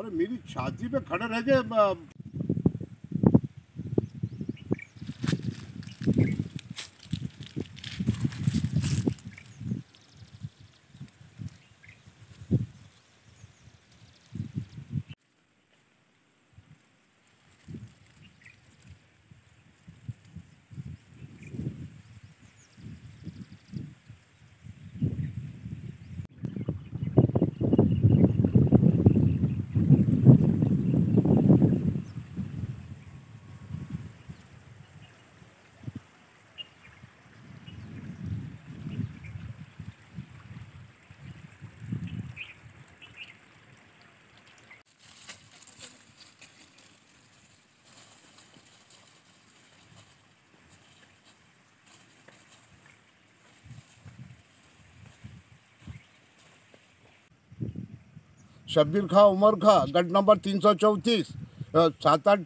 अरे मेरी छाती पे खड़े रह गए। शब्बीर खा उमर खा गट नंबर 334 7-8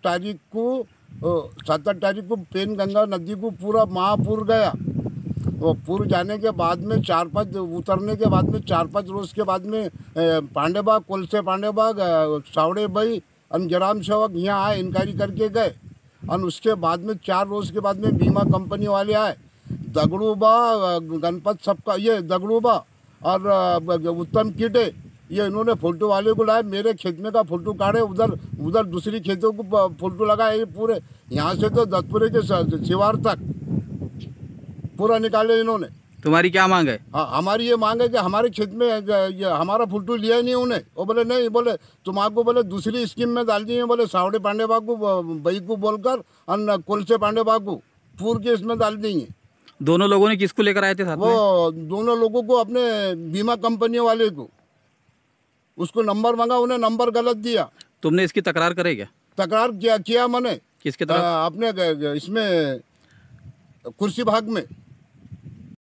तारीख को पेनगंगा नदी को पूरा महापुर गया। वो पुर जाने के बाद में 4-5 उतरने के बाद में 4-5 रोज के बाद में पांडेबाग कोलसे पांडेबाग सावड़े भाई जराम सेवक यहाँ आए, इंक्वायरी करके गए। और उसके बाद में 4 रोज के बाद में बीमा कंपनी वाले आए, दगड़ूबा गणपत सबका ये दगड़ूबा और उत्तम कीटे, ये इन्होंने फोटो वाले को लाए, मेरे खेत में का फोटो काढ़े, उधर दूसरी खेतों को फोटो लगाए, पूरे यहाँ से तो दत्तपुरे के शिवार तक पूरा निकाले इन्होंने। तुम्हारी क्या मांग है? हाँ, हमारी ये मांग है कि हमारे खेत में ये हमारा फोटो लिया ही नहीं उन्हें। वो बोले नहीं, बोले तुम आपको बोले दूसरी स्कीम में डाल दिए, बोले सावड़े पांडेबाग को भाई को बोलकर और कोलसे पांडेबाग को पूर के इसमें डाल देंगे। दोनों लोगों ने किसको लेकर आए थे साथ में? वो दोनों लोगों को अपने बीमा कंपनी वाले को, उसको नंबर मांगा, उन्हें नंबर गलत दिया। तुमने इसकी तकरार करे क्या? तकरार किया मैंने किसके तरफ? अपने इसमें कुर्सी भाग में।